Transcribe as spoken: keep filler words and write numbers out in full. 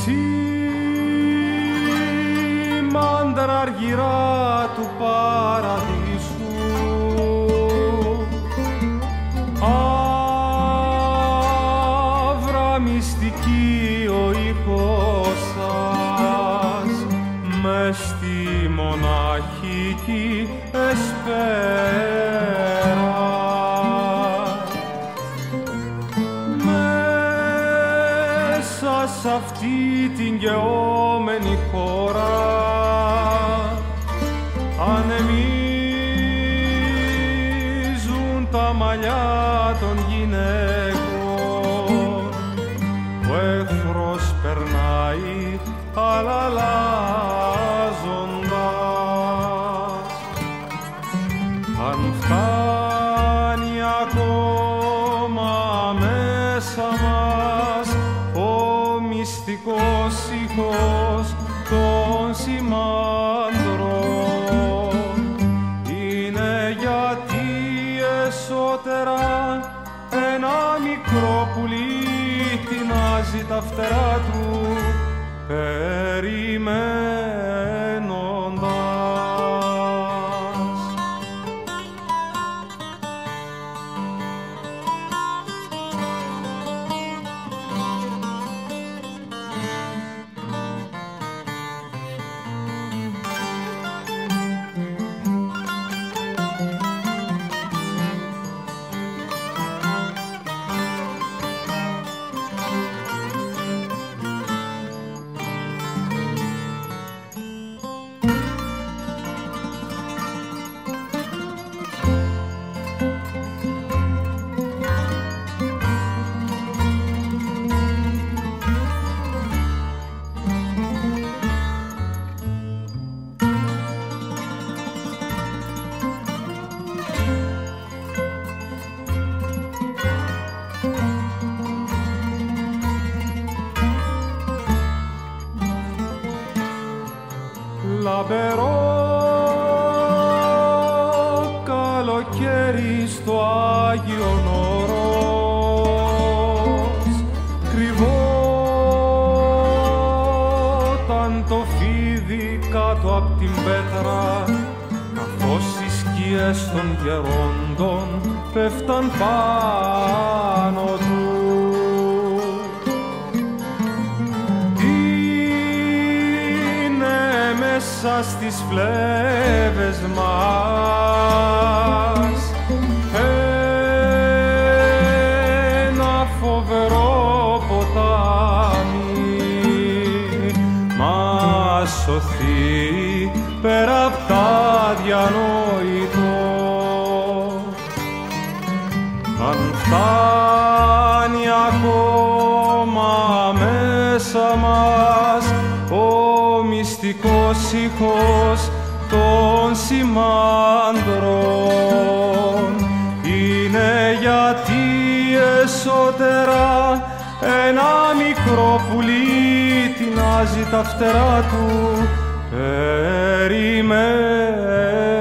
Μάντρα αργυρά του παραδείσου, άβρα μυστική ο ήχος σας, μες στη μοναχική εσπέρα. Μέσα σ' αυτή την γεώμενη χώρα ανεμίζουν τα μαλλιά των γυναικών, ο εχθρός περνάει αλλάζοντας. Αν φτάνει ακόμα μέσα μας ο μυστικός ήχος των σημάντρων, είναι γιατί εσώτερα ένα μικρό πουλί τεινάζει τα φτερά του περιμένοντας. Λαμπερό καλοκαίρι στο Άγιον Όρος, κρυβόταν το φίδι κάτω απ' την πέτρα, καθώς οι σκιές των γερόντων πέφταν πάνω του. Μέσα στις φλέβες μας ένα φοβερό ποτάμι μας σωθεί πέρα απ' τα διανοητό. Αν φτάνει ακόμα μέσα μας ο μυστικός ήχος των σημάντρων, είναι γιατί εσώτερα ένα μικρό πουλί τεινάζει τα φτερά του περιμένοντας.